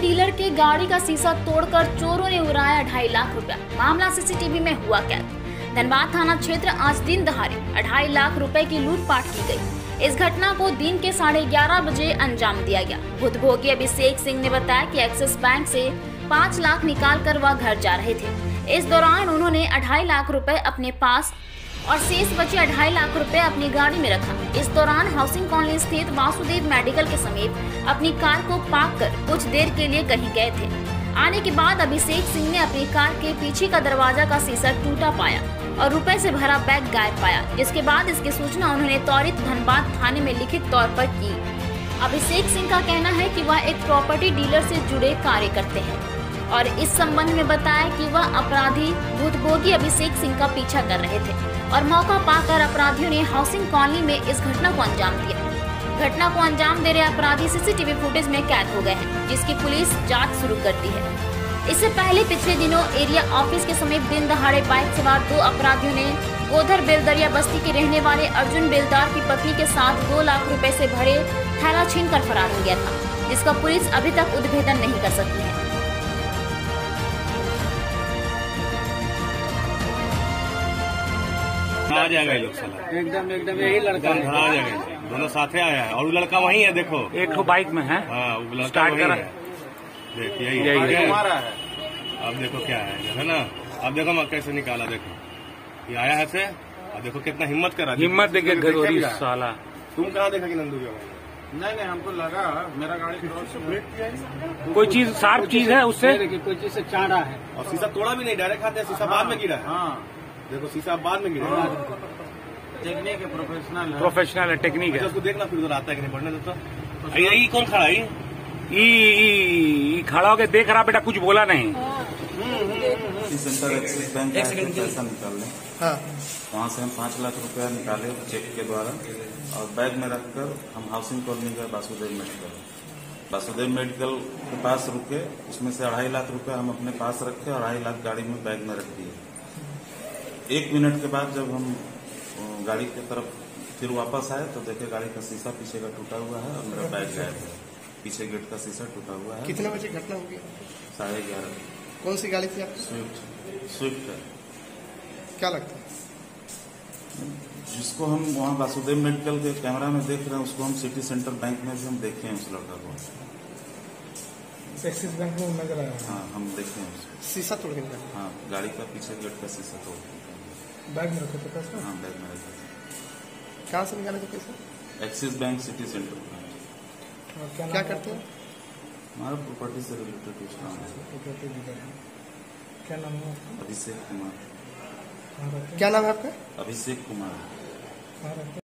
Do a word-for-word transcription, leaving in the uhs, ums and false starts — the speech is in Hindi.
डीलर के गाड़ी का शीशा तोड़कर चोरों ने उड़ाया ढाई लाख रुपया। मामला सीसीटीवी में हुआ कैद। धनबाद थाना क्षेत्र आज दिन दहाड़े ढाई लाख रुपए की लूटपाट की गई। इस घटना को दिन के साढ़े ग्यारह बजे अंजाम दिया गया। भूतभोगी अभिषेक सिंह ने बताया कि एक्सिस बैंक से पाँच लाख निकाल कर वह घर जा रहे थे। इस दौरान उन्होंने अढ़ाई लाख रुपए अपने पास और शेष बचे अढ़ाई लाख रुपए अपनी गाड़ी में रखा। इस दौरान हाउसिंग कॉलोनी स्थित वासुदेव मेडिकल के समीप अपनी कार को पार्क कर कुछ देर के लिए कहीं गए थे। आने के बाद अभिषेक सिंह ने अपनी कार के पीछे का दरवाजा का शीशा टूटा पाया और रुपए से भरा बैग गायब पाया, जिसके बाद इसकी सूचना उन्होंने त्वरित धनबाद थाने में लिखित तौर पर की। अभिषेक सिंह का कहना है कि वह एक प्रॉपर्टी डीलर से जुड़े कार्य करते हैं और इस संबंध में बताया कि वह अपराधी भूतभोगी अभिषेक सिंह का पीछा कर रहे थे और मौका पाकर अपराधियों ने हाउसिंग कॉलोनी में इस घटना को अंजाम दिया। घटना को अंजाम दे रहे अपराधी सीसीटीवी फुटेज में कैद हो गए हैं, जिसकी पुलिस जांच शुरू कर दी है। इससे पहले पिछले दिनों एरिया ऑफिस के समीप दिन दहाड़े बाइक सवार दो अपराधियों ने गोधर बेलदरिया बस्ती के रहने वाले अर्जुन बेलदार की पत्नी के साथ दो लाख रुपए से भरे थैला छीन कर फरार हो गया था, जिसका पुलिस अभी तक उद्भेदन नहीं कर सकी है। आ जाएगा ये लोग साला एकदम एकदम यही लड़का है। आ जाएगा, दोनों साथे आया है और वो लड़का वही है। देखो एक तो बाइक में है। हाँ, वो लड़का स्टार्ट वही करा है। देख यही यही है। है। अब देखो क्या है है ना। अब देखो मैं कैसे निकाला। देखो ये आया है से। अब देखो कितना हिम्मत करा। हिम्मत देखे गदोरी साला। तुम कहाँ देखा कि नंदू जो नहीं नहीं हमको लगा मेरा गाड़ी क्रॉस से ब्रेक किया। कोई चीज शार्प चीज है उससे कोई चीज से चाड़ा है और शीशा तोड़ा भी नहीं, डायरेक्ट खाते शीशा बाद में गिरा है। हाँ देखो शीशा बाद में गिरा है। टेक्निक है, प्रोफेशनल है। प्रोफेशनल है, टेक्निक है। उसको देखना फिर उधर आता है कि नहीं पढ़ने दोस्तों। यही कौन खड़ा है? ई, ई, ई खड़ा होके देख रहा बेटा, कुछ बोला नहीं। सेंटर एक्सिस बैंक का पैसा निकालने हाँ। वहाँ से हम पाँच लाख रुपया निकाले चेक के द्वारा और बैग में रखकर हम हाउसिंग कॉलोनी गए वासुदेव मेडिकल। वासुदेव मेडिकल के पास रुके, उसमें से अढ़ाई लाख रुपया हम अपने पास रखे और अढ़ाई लाख गाड़ी में बैग में रख दिए। एक मिनट के बाद जब हम गाड़ी की तरफ फिर वापस आए तो देखे गाड़ी का शीशा पीछे का टूटा हुआ है और मेरा बैग गायब है। पीछे गेट का शीशा टूटा हुआ है। कितने बजे घटना हो गया? साढ़े ग्यारह। कौन सी गाड़ी थी आपकी? स्विफ्ट। स्विफ्ट है। क्या लगता है? जिसको हम वहाँ वासुदेव मेडिकल के कैमरा में देख रहे हैं उसको हम सिटी सेंटर बैंक में भी हम देखे हैं उस लड़का को। एक्सिस बैंक में नजर आया? हाँ हम देखे हैं उसको। शीशा तोड़ के निकाला? हाँ गाड़ी का पीछे गेट का शीशा तोड़ के। बैग में रखे थे पैसा? हाँ बैग में रखे थे। कहाँ से निकाले थे पैसा? Axis bank city centre. क्या, क्या करते हैं? हमारा प्रॉपर्टी से रिलेटेड कुछ काम है। क्या नाम है आपका? अभिषेक कुमार। क्या नाम है आपका? अभिषेक कुमार।